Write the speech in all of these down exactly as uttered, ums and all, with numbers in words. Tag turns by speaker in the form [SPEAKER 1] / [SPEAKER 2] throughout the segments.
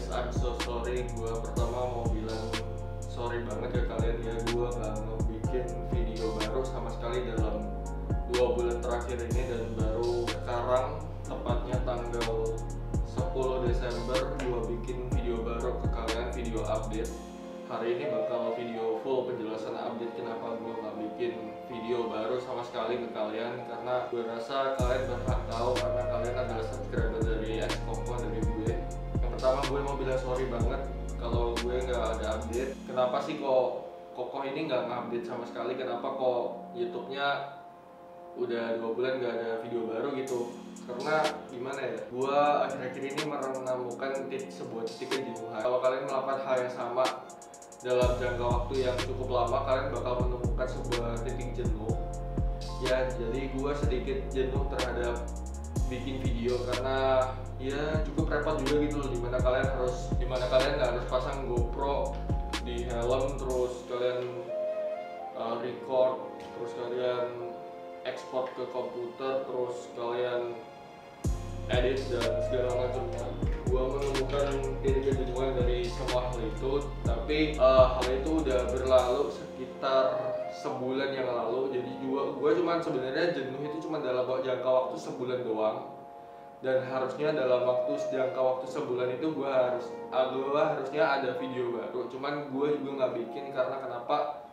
[SPEAKER 1] guys, I'm so sorry. Gue pertama mau bilang sorry banget ke kalian ya. Gue gak ngebikin video baru sama sekali dalam dua bulan terakhir ini, dan baru sekarang tepatnya tanggal sepuluh Desember gue bikin video baru ke kalian, video update. Hari ini bakal video full penjelasan update kenapa gue gak bikin video baru sama sekali ke kalian, karena gue rasa kalian berhak tahu karena kalian adalah subscriber dari X Koko dari gue. Yang pertama gue mau bilang sorry banget kalau gue nggak ada update. Kenapa sih kok Koko ini nggak ngupdate sama sekali? Kenapa kok YouTube-nya udah dua bulan nggak ada video baru gitu? Karena gimana ya, gue akhir-akhir ini menemukan titik sebuah titik kejenuhan. Kalau kalian melakukan hal yang sama dalam jangka waktu yang cukup lama, kalian bakal menemukan sebuah titik jenuh. Ya, jadi gue sedikit jenuh terhadap bikin video karena ya cukup repot juga gitu loh, dimana kalian harus dimana kalian harus pasang GoPro di helm, terus kalian uh, record, terus kalian ekspor ke komputer, terus kalian edit dan segala macamnya. Gua menemukan titik kejenuhan dari semua hal itu, tapi uh, hal itu udah berlalu sekitar sebulan yang lalu. Jadi gua gua cuman sebenarnya jenuh itu cuma dalam jangka waktu sebulan doang, dan harusnya dalam waktu jangka waktu sebulan itu gua harus gua harusnya ada video baru, cuman gua juga nggak bikin karena kenapa?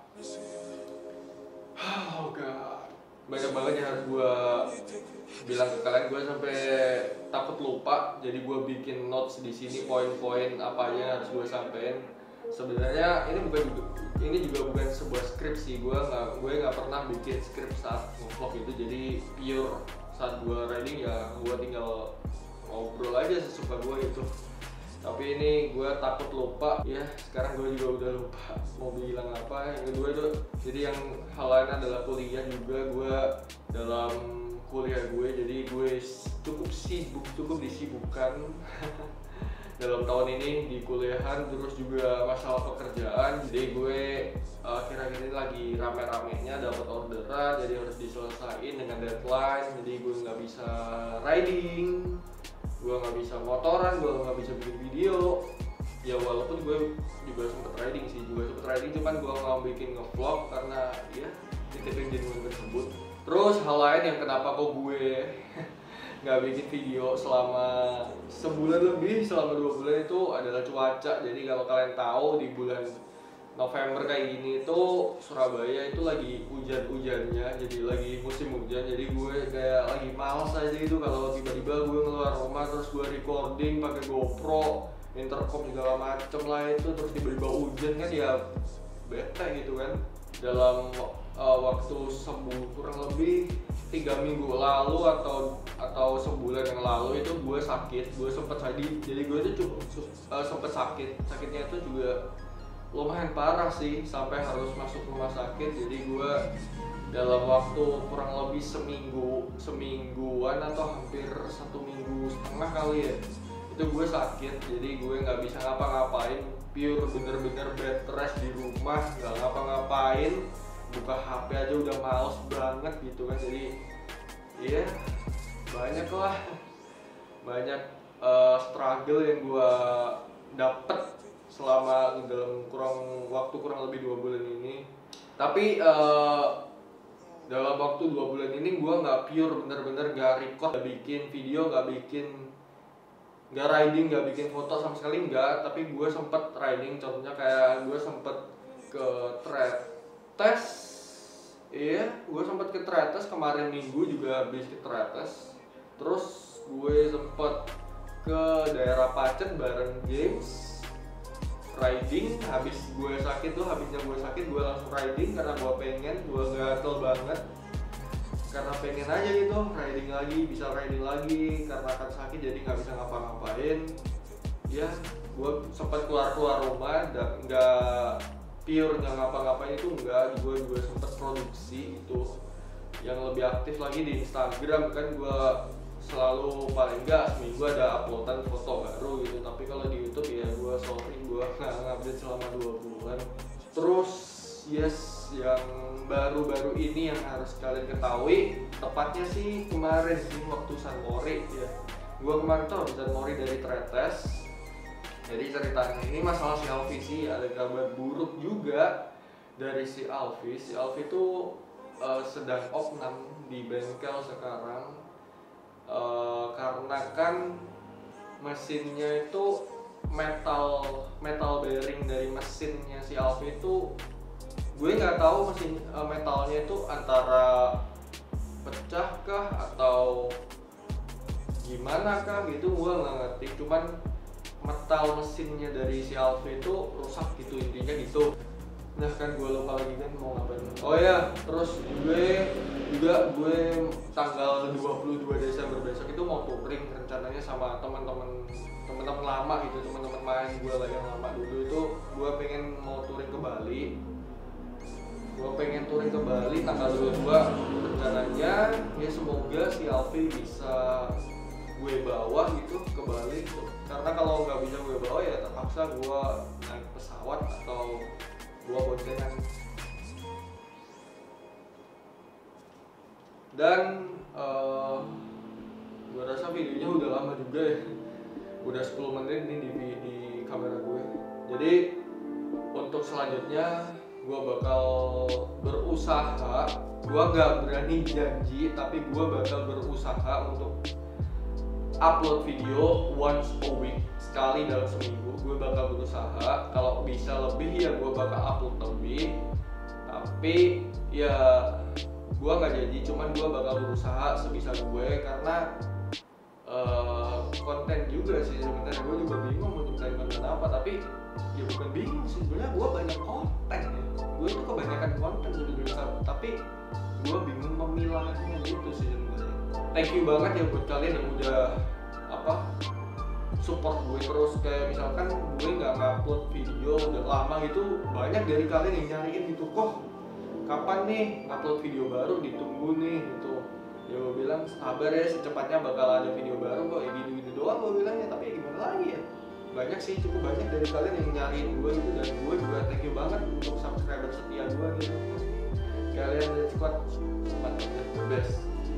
[SPEAKER 1] Oh god, banyak banget yang harus gua bilang ke kalian. Gue sampai takut lupa, jadi gue bikin notes di sini poin-poin apa aja yang harus gue sampein. Sebenarnya ini bukan ini juga bukan sebuah skrip sih. Gue nggak gue nggak pernah bikin skrip saat vlog itu. Jadi pure saat gue riding ya gue tinggal ngobrol aja sesuka gue itu. Tapi ini gue takut lupa ya. Sekarang gue juga udah lupa mau bilang apa. Yang kedua itu, jadi yang hal lain adalah kuliah juga. Gue dalam kuliah gue, jadi gue cukup sibuk, cukup disibukkan dalam tahun ini di kuliahan, terus juga masalah pekerjaan. Jadi gue akhir-akhir uh, ini lagi rame-ramenya dapat orderan, jadi harus diselesain dengan deadline. Jadi gue nggak bisa riding, gue nggak bisa motoran, gue nggak bisa bikin video. Ya walaupun gue juga sempet riding sih, juga sempet riding, cuman gue nggak bikin ngevlog karena ya titik jenuh tersebut. Terus hal lain yang kenapa kok gue nggak bikin video selama sebulan lebih, selama dua bulan itu adalah cuaca. Jadi kalau kalian tahu di bulan November kayak gini itu Surabaya itu lagi hujan-hujannya, jadi lagi musim hujan. Jadi gue kayak lagi males aja gitu kalau tiba-tiba gue keluar rumah terus gue recording pakai GoPro, intercom segala macem lah itu, terus tiba-tiba hujan kan ya bete gitu kan. Dalam uh, waktu sebu kurang lebih tiga minggu lalu atau atau sebulan yang lalu itu gue sakit, gue sempet sakit. Jadi gue itu cukup uh, sempet sakit, sakitnya itu juga lumayan parah sih, sampai harus masuk rumah sakit. Jadi gue dalam waktu kurang lebih seminggu semingguan atau hampir satu minggu setengah kali ya, itu gue sakit. Jadi gue nggak bisa ngapa-ngapain, pure bener-bener bed rest di rumah, nggak ngapa-ngapain, buka H P aja udah males banget gitu kan. Jadi iya, banyak lah banyak uh, struggle yang gue dapet selama dalam kurang waktu kurang lebih dua bulan ini. Tapi uh, dalam waktu dua bulan ini gue nggak pure bener-bener nggak record, nggak bikin video, nggak bikin nggak riding, nggak bikin foto sama sekali nggak. Tapi gue sempet riding, contohnya kayak gue sempet ke Tretes. Iya, gue sempet ke Tretes kemarin minggu juga habis ke Tretes. Terus gue sempet ke daerah Pacet bareng James riding. Habis gue sakit tuh, habisnya gue sakit gue langsung riding karena gue pengen, gue gatel banget karena pengen aja gitu riding lagi, bisa riding lagi karena akan sakit jadi nggak bisa ngapa-ngapain. Ya gue sempat keluar-keluar rumah dan nggak pure nggak ngapa-ngapain itu enggak. Gue juga sempat produksi itu yang lebih aktif lagi di Instagram kan. Gue selalu paling enggak seminggu ada uploadan foto baru gitu. Tapi kalau di YouTube ya gue sorry, gue nggak ngupdate selama dua bulan. Terus yes, yang baru-baru ini yang harus kalian ketahui, tepatnya sih kemarin sih waktu San Mori ya. Gue kemarin tuh habis San Mori dari Tretes. Jadi ceritanya ini masalah si Alfi sih, ada kabar buruk juga dari si Alfi. Si Alfi itu uh, sedang opnam di bengkel sekarang uh, karena kan mesinnya itu metal metal bearing dari mesinnya si Alfi itu, gue nggak tahu mesin uh, metalnya itu antara pecah kah atau gimana kah gitu, gue nggak ngerti. Cuman metal mesinnya dari si Alfi itu rusak gitu, intinya gitu. Nah kan gue lupa lagi kan mau ngapain. Oh ya, terus gue juga gue tanggal dua puluh dua Desember besok itu mau touring rencananya sama teman-teman teman-teman lama gitu, teman-teman main gue lah yang lama dulu itu. Gue pengen mau touring ke Bali. Gue pengen touring ke Bali tanggal dua puluh dua rencananya. Ya semoga si Alfi bisa gue bawa gitu ke Bali gitu. Karena kalau nggak bisa gue bawa ya terpaksa gue naik pesawat atau gue boncengan. Dan uh, gue rasa videonya udah lama juga ya, udah sepuluh menit nih di, di kamera gue. Jadi untuk selanjutnya gue bakal berusaha, gue nggak berani janji tapi gue bakal berusaha untuk upload video once a week, sekali dalam seminggu. Gue bakal berusaha, kalau bisa lebih ya gue bakal upload lebih. Tapi ya gue nggak janji, cuman gue bakal berusaha sebisa gue. Karena uh, konten juga sih sebenarnya, gue juga bingung untuk cari konten apa. Tapi ya bukan bingung sih, sebenarnya gue banyak konten ya. Gue itu kebanyakan konten sebenarnya, tapi gue bingung memilahnya gitu sih sebenarnya. Thank you banget ya buat kalian yang udah apa support gue terus. Kayak misalkan gue nggak ngupload video udah lama gitu, banyak dari kalian yang nyariin gitu, kok kapan nih ngupload video baru, ditunggu nih gitu. Ya gue bilang sabar ya, secepatnya bakal ada video baru kok, ya gitu-gitu doang gue bilangnya. Tapi ya gimana lagi ya, banyak sih, cukup banyak dari kalian yang nyariin gue gitu. Dan gue juga thank you banget untuk subscriber setia gue gitu. Kalian dari squad mantap, the best.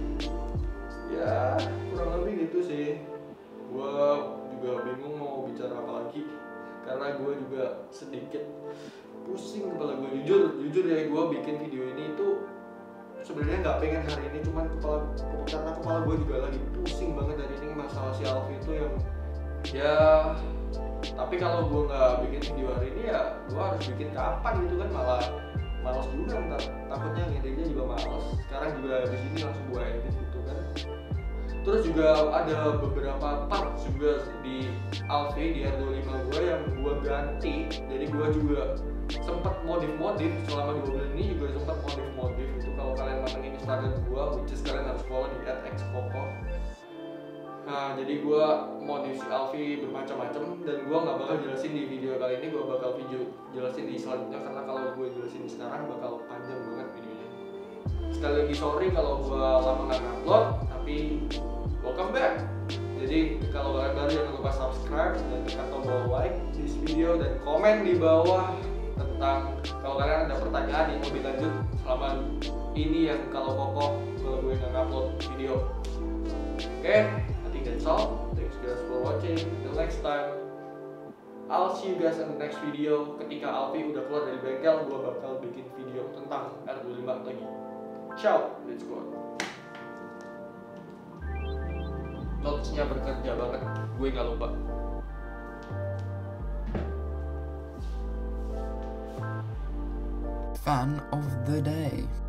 [SPEAKER 1] Ya kurang lebih gitu sih. Gue juga bingung mau bicara apa lagi, karena gue juga sedikit pusing kepala gue. Jujur, jujur ya, gue bikin video ini itu sebenarnya nggak pengen hari ini, cuman kepala, karena kepala gue juga lagi pusing banget dari ini masalah si Alfi itu yang ya. Tapi kalau gue nggak bikin video hari ini ya gue harus bikin kapan gitu kan, malah malas juga ntar, takutnya ngeditnya juga malas. Sekarang juga di sini langsung gue edit gitu kan. Terus juga ada beberapa part juga di Alfi di R dua puluh lima gue yang gue ganti. Jadi gue juga sempat modif-modif selama dua bulan ini, juga sempat modif-modif itu. Kalau kalian mantengin Instagram gue, which is kalian harus follow di at x koko. Nah jadi gue modif si Alfi bermacam-macam, dan gue nggak bakal jelasin di video kali ini. Gue bakal video jelasin di selanjutnya, karena kalau gue jelasin sekarang bakal panjang banget videonya. Sekali lagi sorry kalau gue lama nggak upload, tapi welcome back. Jadi kalau kalian baru jangan lupa subscribe dan tekan tombol like di video, dan komen di bawah tentang kalau kalian ada pertanyaan yang mau dilanjut selama ini yang kalau kokoh kalau gue nggak upload video. Oke, okay, I think that's all. Thanks guys for watching. Till next time, I'll see you guys in the next video. Ketika Alfi udah keluar dari bengkel, gue bakal bikin video tentang R dua puluh lima lagi. Ciao, let's go. Notesnya bekerja banget, gue nggak lupa.
[SPEAKER 2] Fan of the day.